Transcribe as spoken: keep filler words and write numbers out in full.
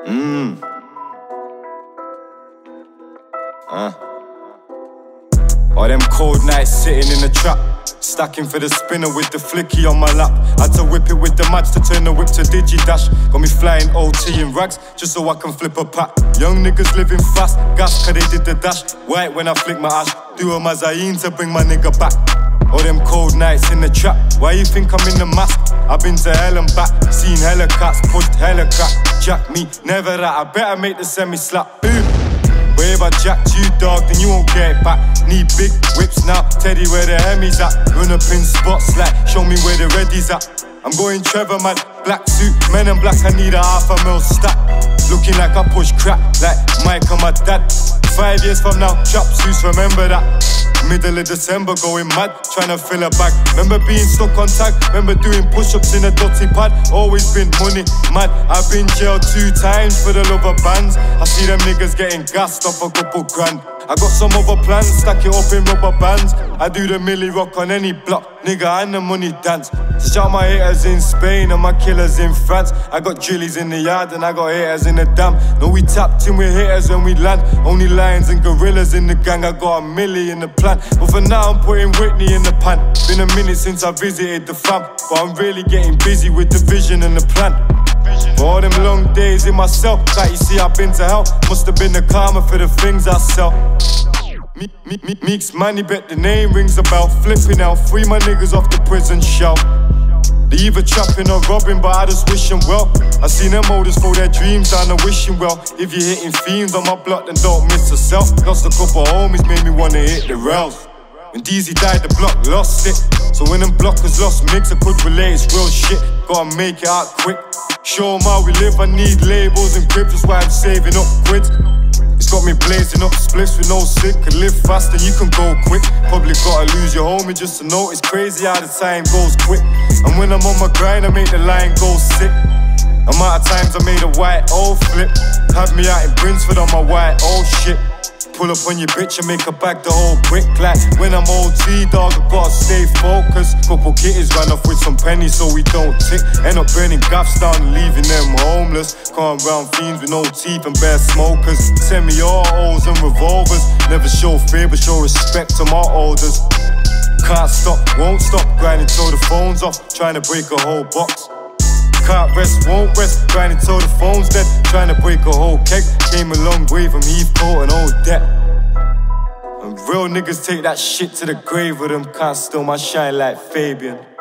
Mmm. Uh. All them cold nights sitting in the trap, stacking for the spinner with the flicky on my lap. Had to whip it with the match to turn the whip to digi-dash. Got me flying O T in rags just so I can flip a pack. Young niggas living fast, gas cause they did the dash. White when I flick my ash, do a Mazayin to bring my nigga back. All them cold nights in the trap, why you think I'm in the mask? I've been to hell and back, seen hella cats, pushed hella crack. Jack me, never that, I better make the semi-slap. Boom. But if I jacked you, dog, then you won't get it back. Need big whips now, Teddy where the Hemi's at. Run up in spots like, show me where the ready's at. I'm going Trevor, man, black suit, men in black, I need a half a mil stack. Looking like I push crap, like Mike and my dad. Five years from now, trap suits, remember that. Middle of December, going mad, trying to fill a bag. Remember being stuck on tag, remember doing push-ups in a dirty pad. Always been money mad, I've been jailed two times for the love of bands. I see them niggas getting gassed off a couple grand. I got some other plans, stack it up in rubber bands. I do the milli rock on any block, nigga, and the money dance. So shout my haters in Spain and my killers in France. I got drillies in the yard and I got haters in the dam. No, we tapped in with haters when we land. Only lions and gorillas in the gang, I got a milli in the plan. But for now I'm putting Whitney in the pan. Been a minute since I visited the fam, but I'm really getting busy with the vision and the plan. For all them long days in myself, like you see I've been to hell. Must have been the karma for the things I sell. Me, me, me, Meeks Manny, bet the name rings a bell. Flipping out, free my niggas off the prison shell. They either trapping or robbing, but I just wish them well. I seen them oldest throw their dreams down and wishing well. If you're hitting fiends on my block, then don't miss yourself. Lost a couple homies, made me wanna hit the rails. When D Z died, the block lost it. So when them blockers lost mix, I could relate, it's real shit. Gotta make it out quick. Show them how we live, I need labels and grips, that's why I'm saving up quids. It's got me blazing up spliffs with no sick. Could live fast and you can go quick. Probably gotta lose your homie just to know it's crazy how the time goes quick. And when I'm on my grind, I make the line go sick. Amount of times I made a white O flip. Have me out in Brinsford on my white O shit. Pull up on your bitch and make her back the whole brick. Like when I'm O T, dog, I gotta stay focused. Couple kitties ran off with some pennies so we don't tick. End up burning gaffs down and leaving them homeless. Come round fiends with no teeth and bare smokers. Semi-autos and revolvers. Never show fear but show respect to my elders. Can't stop, won't stop, grinding till the phone's off. Trying to break a whole box. Can't rest, won't rest, grinding till the phone's dead. Trying to break a whole keg. Came a long way from Heathcote and old debt. And real niggas take that shit to the grave with them. Can't steal my shine like Fabian.